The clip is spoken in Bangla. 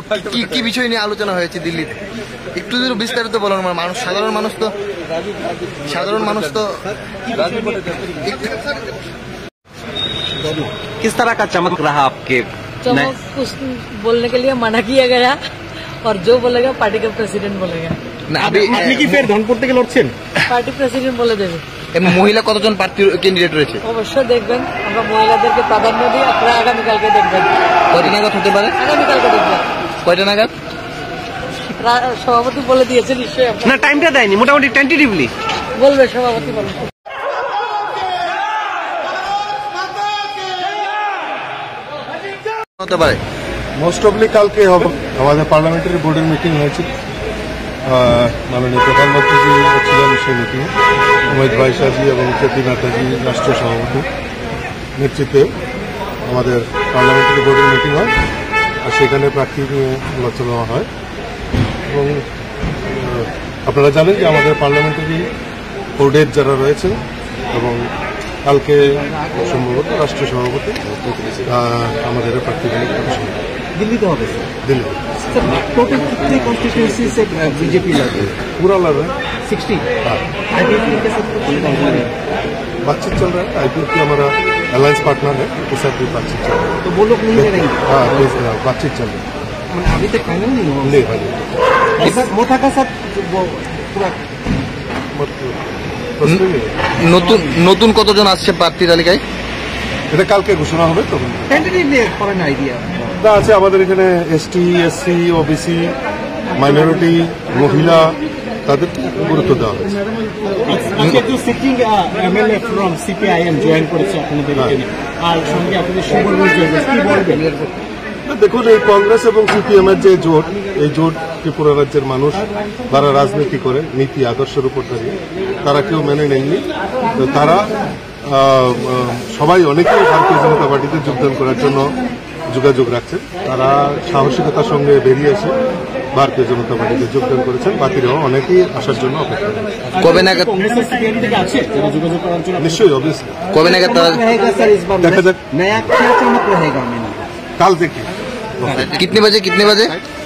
কি বিষয় নিয়ে আলোচনা হয়েছে দিল্লিতে একটু যদি বিস্তারিত বলুন। মানুষ সাধারণ মানুষ তো किस तरह का चमक रहा आपके? चमक कुछ बोलने के लिए मना किया गया और जो बोलेगा पार्टी का प्रेसिडेंट बोलेगा। আপনি কি ফের ধনপুর থেকে লড়ছেন? পার্টি প্রেসিডেন্ট বলে দেবে। মহিলা কতজন প্রার্থী ক্যান্ডিডেট রয়েছে? অবশ্যই দেখবেন, আমরা মহিলাদেরকে প্রাধান্য দিই। আপনারা আগামীকালকে দেখবেন। কয়টা নাগাদ হতে পারে? আগামীকালকে দেখবেন। কয়টা নাগাদ? সভাপতি বলে দিয়েছে নিশ্চয়ই। না, টাইমটা দেয়নি, মোটামুটি টেন্টেটিভলি বলবে, সভাপতি বলবে। হতে পারে মোস্ট অফলি কালকে হবে। আমাদের পার্লামেন্টারি বোর্ডের মিটিং হয়েছে, মাননীয় প্রধানমন্ত্রী ছিলেন সেই মিটিংয়ে। অমিত ভাই সাহেবজি এবং কেপি নাড্ডাজি রাষ্ট্রীয় সভাপতি নেতৃত্বে আমাদের পার্লামেন্টারি বোর্ডের মিটিং হয়, আর সেখানে প্রার্থী নিয়ে আলোচনা হয়। এবং আপনারা জানেন যে আমাদের পার্লামেন্টারি বোর্ডের যারা রয়েছেন এবং কালকে সম্ভবত রাষ্ট্রীয় সভাপতি আমাদের প্রার্থীগুলি दिल्ली হবে दिल्ली टोटल कितने कॉन्स्टिट्यूएंसी से बीजेपी लड़ रही है? पूरा लड़ रहे हैं 60। आईपीएफ के साथ बातचीत चल रहा है। आईपीएफ की हमारा अलायंस पार्टनर है, उसके साथ भी बातचीत चल रहा है। तो वो लोग नहीं लड़ेंगे? हाँ, बातचीत चल रही है। अभी तक फाइनल नहीं हुआ? नहीं भाई, मोथा का साथ पूरा নতুন কতজন আসছে প্রার্থী তালিকায়? এটা কালকে ঘোষণা হবে। তখন টেন্টেটিভলি ফর এন আইডিয়া আছে আমাদের এখানে এসটি, এসসি, ওবিসি, মাইনরিটি, মহিলা, তাদের গুরুত্ব দেওয়া হয়েছে। Sitting MLA from CPIM join করেছে আপনাদের এখানে, আর সঙ্গে আপনাদের সুবর্ণ জয়েন, কি বলবেন? দেখুন, এই কংগ্রেস এবং সিপিএম এর যে জোট, এই জোট ত্রিপুরা রাজ্যের মানুষ যারা রাজনীতি করে নীতি আদর্শের উপর দাঁড়িয়ে তারা কেউ মেনে নেননি। তো তারা সবাই অনেকেই ভারতীয় জনতা পার্টিতে যোগদান করার জন্য যোগাযোগ রাখছেন। তারা সাহসিকতার সঙ্গে বেরিয়ে এসে ভারতীয় জনতা পার্টিতে যোগদান করেছেন। বাকিরাও অনেকেই আসার জন্য অপেক্ষা করছেন। কবে নাগাদ? নিশ্চয়ই, অবভিয়াসলি। কবে নাগাদ দেখা যাক, কাল দেখি। कितने बजे